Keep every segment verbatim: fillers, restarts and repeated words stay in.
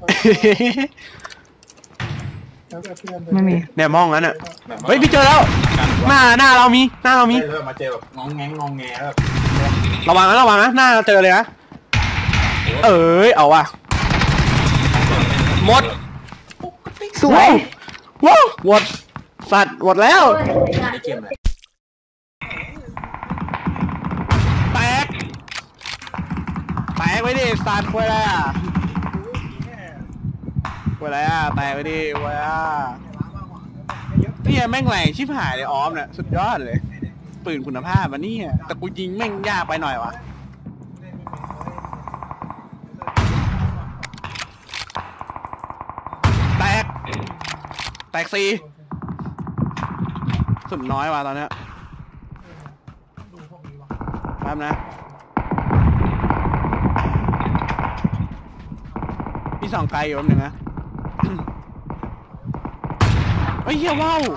ไม่มีเนี่ยมองงั้นอ่ะเฮ้ยพี่เจอแล้วหน้าหน้าเรามีหน้าเรามีมาเจอแบบงองแงงงองแงแบบระวังนะระวังนะหน้าเจอเลยนะเอ้ยเอาว่ะหมดสวยว้าวหมดสัตว์หมดแล้วในเกมเลยแตกแตกไว้ดิสัตว์คุยอะไรอ่ะคุยอะไรอ่ะแตกไว้ดิคุยอ่ะนี่แม่งแรงชิบหายเลยออมเนี่ยสุดยอดเลยปืนคุณภาพมันนี่แต่กูยิงแม่งยากไปหน่อยวะแตกแตกสี่สุดน้อยว่ะตอนนี้แป๊บนะพี่ส่องไกลอยู่แป๊บนึงนะเฮ้ยเฮียว้าว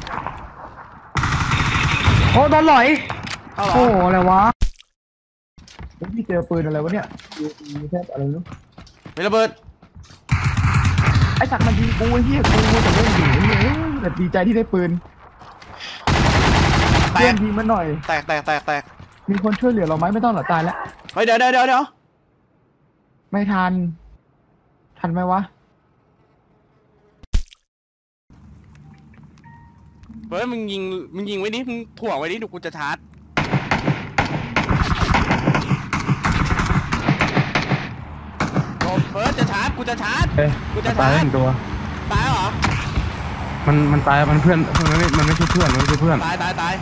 โอ้โดนหลอยโอ้อะไรวะพี่เจอปืนอะไรวะเนี่ยมีแค่อะไรนู้ไม่ระเบิดไอ้สักมันยิงกูเฮียกูแต่ไม่ยิงแต่ดีใจที่ได้ปืนเพื่อนยิงมันหน่อยแตกแตกแตกแตกมีคนช่วยเหลือเราไหมไม่ต้องหรอตายแล้วเฮ้ยเดี๋ยวเดี๋ยวเดี๋ยวเดี๋ยวไม่ทันทันไหมวะเฮ้ยมึงยิงมึงยิงไว้ดิมึงถ่วงไว้ดิดูกูจะชาร์จเฟิร์สจะชาร์จกูจะชาร์จกูจะชาร์จตัวตายเหรอมันมันตายมันเพื่อนมันไม่มันไม่ใช่เพื่อนมันไม่ใช่เพื่อนตายตายตาย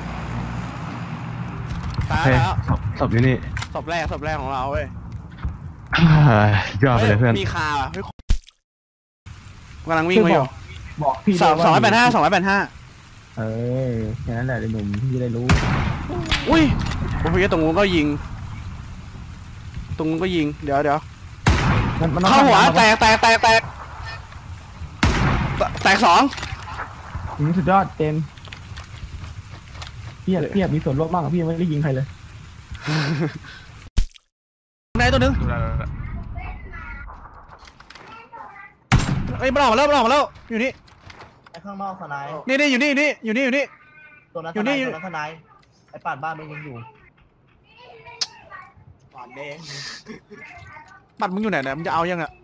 ตายแล้วศพอยู่นี่ศพแรกศพแรกของเราเว้ยยอดไปเลยเพื่อนมีคาอ่ะกำลังวิ่งมาอยู่บอกพี่สองสองร้อยแปดห้าสองร้อยแปดห้าเออแค่นั้นแหละหนุ่มพี่ได้รู้อุ้ยโอ้ยตรงนู้นก็ยิงตรงนู้นก็ยิงเดี๋ยวเดี๋ยวเข้าหัวแตกแตกแตกแตกแตกสองสุดยอดเต็มพี่พี่มีส่วนร่วมมากพี่ไม่ได้ยิงใครเลยไหนตัวนึงไอ้บอลมาแล้วบอลมาแล้วอยู่นี่ไอ้ข้างนอกทนายนี่นี่อยู่นี่นี่อยู่นี่อยู่นี่ตัวนั้นอยู่นี่ตัวนั้นทนายไอ้ปาดบ้านมันยังอยู่ปาดแดงปัดมึงอยู่ไหนเนี่ยมึงจะเอายังอะ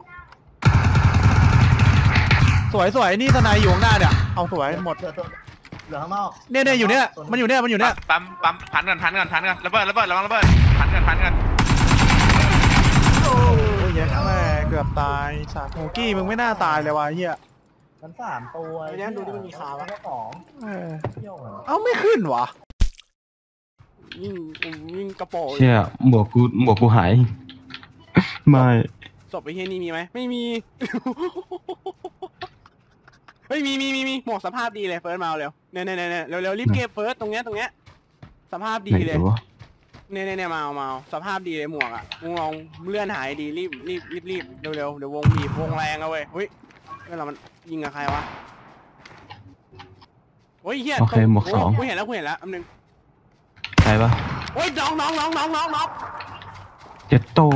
สวยสวยนี่ทนายอยู่ข้างหน้าเนี่ยเอาสวยหมดเหลือข้างนอกเนี่ยเนี่ยอยู่เนี่ยมันอยู่เนี่ยมันอยู่เนี่ยปั๊มปั๊มพันกันพันกันพันกันระเบิดระเบิดระวังระเบิดพันกันพันกันโอ้ยแย่แม่เกือบตายสาโฮกี้มึงไม่น่าตายเลยวะเฮียมันสามตัวเนี่ยดูดิมันมีขาวแล้วสองเอ้าไม่ขึ้นวะยิ่งยิ่งกระโปงเชี่ยหมวกกูหมวกกูหายไม่ศพไอ้เฮียนี่มีไหมไม่มีเฮ้ยมีมีมีมีหมวกสภาพดีเลยเฟิร์สมาเร็วเนี่ยเนี่ยเนี่ยเร็วเร็วรีบเก็บเฟิร์สตรงเนี้ยตรงเนี้ยสภาพดีเลยเนี่ยเนี่ยเนี่ยมาเอามาสภาพดีเลยหมวกอ่ะมึงลองเลื่อนหายดีรีบรีบรีบรีบเร็วเร็วเดี๋ยววงบีบวงแรงเอาเว้ยเฮ้ยเมื่อเรามันยิงกับใครวะโอ้ยเฮียโอเคหมวกสองกูเห็นแล้วกูเห็นแล้วอันนึงใครปะโอ้ยน้องน้องน้องน้องน้องน้องเจ็ดโต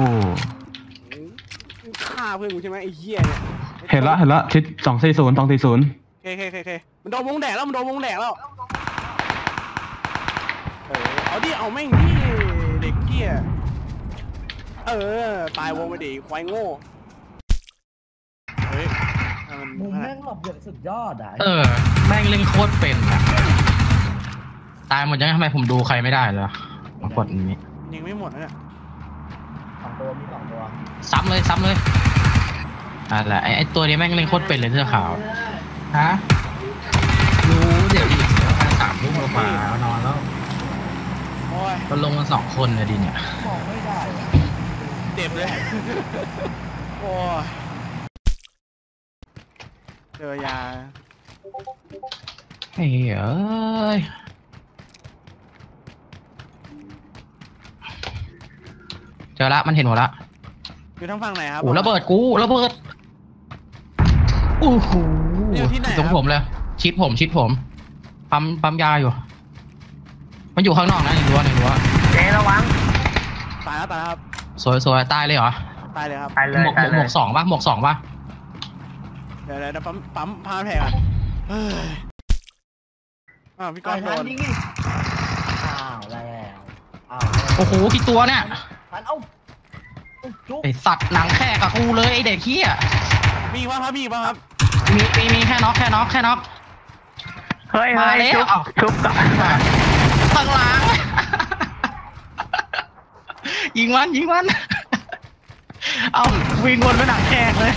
ฆ่าเพื่อนกูใช่ไหมไอ้เหี้ยเนี่ยเห็นละเห็นละทิศสองสี่ศูนย์สองสี่ศูนย์เคเคเคเคมันโดนวงแดกแล้วมันโดนวงแดกแล้วเออเอาดิเอาแม่งดิเด็กเหี้ยเออตายวงไปดิควายโง่เฮ้ยมุมแม่งหลบอย่างสุดยอดอ่ะเออแม่งเล่นโคตรเป็นอะตายหมดยังทำไมผมดูใครไม่ได้เลยมากดอย่างนี้ยิงไม่หมดนะเนี่ยสองตัวมีสองตัวซ้ำเลยซ้ำเลยอะไรไอ้ตัวนี้แม่งเล่นโคตรเป็นเลยเสื้อขาวฮะรู้เดี๋ยวอีกสามทุ่มมานอนแล้วมันลงมาสองคนเลยดิเนี่ยมองไม่ได้เจ็บเลยโอ้ยเจอยาเฮ้ยเอ้ยเจอละมันเห็นหมดละอยู่ทางฝั่งไหนครับโอ้ระเบิดกูระเบิดโอ้โหตรงผมเลยชิดผมชิดผมปั๊มปั๊มยาอยู่มันอยู่ข้างนอกนะในรั้วในรั้วเจ๊ระวังตายแล้วตายครับสวยสวยตายเลยเหรอตายเลยครับตายเลยหมวกตายหเลมวย กสองป่ะหมวกสองป่ะเดี๋ยวเดี๋ยวปั๊มปั๊มพาแพงอ่ะเฮ้ยอ้าวพี่ก้ตาอย นโดทันนยิงอีกอ้าวแล้วอ้าวโอ้โหกี่ตัวเนี่ยทันเอ้าจุ๊บไอสัตว์หนังแค่กับกูเลยไอเด็กเหี้ยมีป่ะครับมีป่ะครับมีมีมีแค่น็อกแค่น็อกแค่น็อกเฮ้ยมาเฮ้ยแล้วชุบชุบก่อนข้างหลังยิงมันยิงมันเอาวิ่งวนไปหนังแขกเลย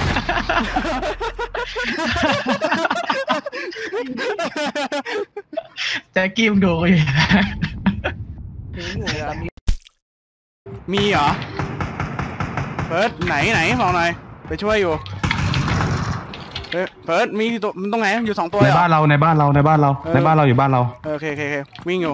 จะกิ้มดูอีกถึงอยู่แต่มีมีเหรอเฟิร์สไหนไหนบอกหน่อยไปช่วยอยู่เฮ้ยเฟิร์สมีตัวมันตรงไหนอยู่สองตัวในเลยเหรอบ้านเราในบ้านเราในบ้านเราในบ้านเราอยู่บ้านเราเออโอเคโอเคโอเควิ่งอยู่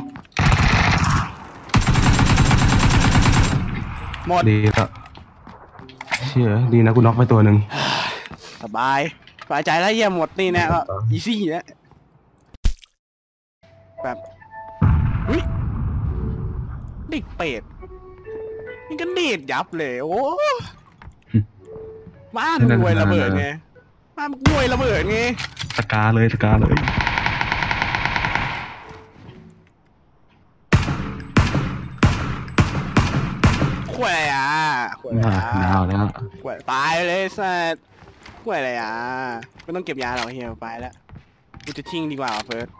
หมดดีแล้วเชี่ยดีนะกูน็อกไปตัวหนึ่งสบายสบายใจแล้วเยี่ยมหมดนี่แน่ก็อีซี่แล้วแบบอุ้ยเด็กเป็ดนี่ก็เด็ดยับเลยโอ้บ้านรวยระเบิดไงบ้านรวยระเบิดไงสกาเลยสกาเลยขวยอะไรอ่ะขวยอะไรหอ่ะนาวแล้วขวยตายเลยสัสขวยอะไรอ่ะไม่ต้องเก็บยาหรอกเฮียไปแล้วกูจะทิ้งดีกว่าเฟิร์ส